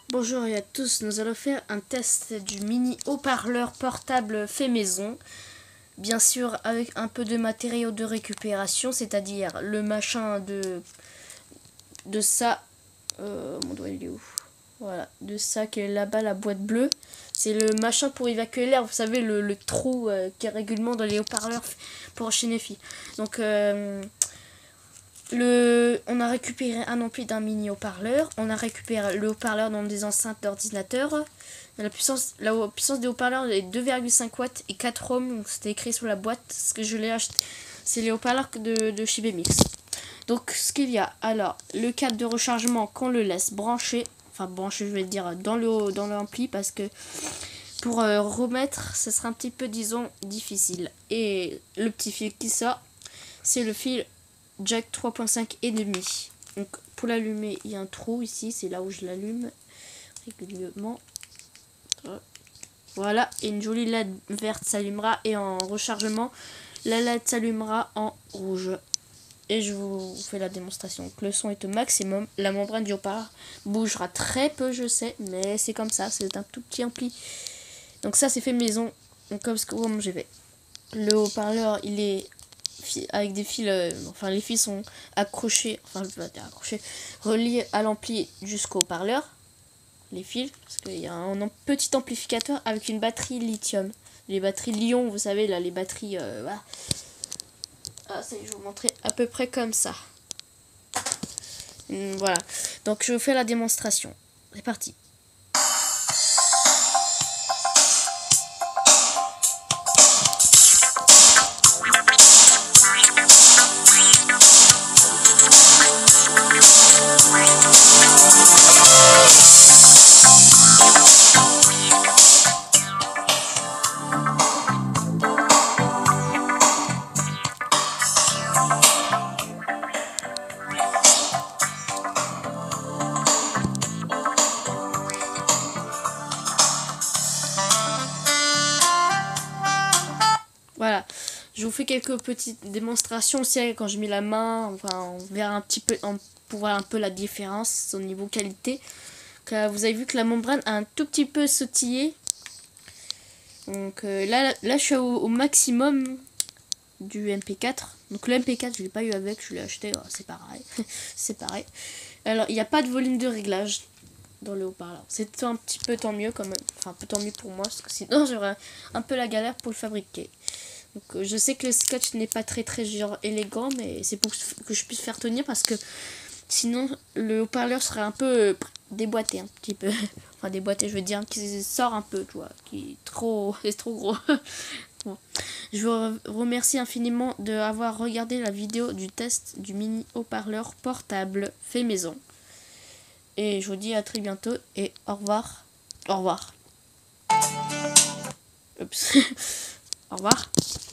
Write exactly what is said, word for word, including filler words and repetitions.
Bonjour à tous, nous allons faire un test du mini haut-parleur portable fait maison. Bien sûr avec un peu de matériaux de récupération, c'est-à-dire le machin de, de ça. Euh, mon doigt il est où? Voilà, de ça qui est là-bas, la boîte bleue. C'est le machin pour évacuer l'air, vous savez, le, le trou euh, qui est régulièrement dans les haut-parleurs pour enchaîner filles. Donc... Euh, Le, on a récupéré un ampli d'un mini haut-parleur. On a récupéré le haut-parleur dans des enceintes d'ordinateur. La puissance, la puissance des haut-parleurs est deux virgule cinq watts et quatre ohms. C'était écrit sur la boîte. Ce que je l'ai acheté, c'est les haut-parleurs de, de chez B M X. Donc ce qu'il y a, alors le câble de rechargement qu'on le laisse brancher, enfin brancher je vais dire dans le dans l'ampli parce que pour euh, remettre, ce sera un petit peu disons difficile. Et le petit fil qui sort, c'est le fil jack trois point cinq et demi. Donc pour l'allumer, il y a un trou ici, c'est là où je l'allume régulièrement. Voilà, et une jolie L E D verte s'allumera et en rechargement, la L E D s'allumera en rouge. Et je vous fais la démonstration. Donc, le son est au maximum, la membrane du haut-parleur bougera très peu, je sais, mais c'est comme ça, c'est un tout petit ampli. Donc ça c'est fait maison, donc comme, comme j'ai fait. Le haut-parleur il est avec des fils, euh, enfin les fils sont accrochés, enfin je vais dire accrochés, reliés à l'ampli jusqu'au parleur, les fils, parce qu'il y a un, un petit amplificateur avec une batterie lithium, les batteries Lion, vous savez là, les batteries, euh, voilà. Ah ça y est, je vais vous montrer à peu près comme ça. Hum, voilà, donc je vous fais la démonstration, c'est parti. Voilà, je vous fais quelques petites démonstrations aussi quand je mets la main, enfin on verra un petit peu, on pourra un peu la différence au niveau qualité. Là, vous avez vu que la membrane a un tout petit peu sautillé. Donc euh, là, là je suis au, au maximum du M P quatre. Donc le M P quatre je l'ai pas eu avec, je l'ai acheté, oh, c'est pareil. C'est pareil. Alors il n'y a pas de volume de réglage dans le haut-parleur. C'est un petit peu tant mieux quand même. Enfin un peu tant mieux pour moi, parce que sinon j'aurais un peu la galère pour le fabriquer. Donc euh, je sais que le scotch n'est pas très très genre élégant, mais c'est pour que je puisse faire tenir parce que sinon le haut-parleur serait un peu euh, déboîté un petit peu. Enfin déboîté, je veux dire qu'il sort un peu, tu vois, qui est trop, c'est trop gros. Bon. Je vous remercie infiniment d'avoir regardé la vidéo du test du mini haut-parleur portable fait maison. Et je vous dis à très bientôt et au revoir. Au revoir. Oups. Au revoir.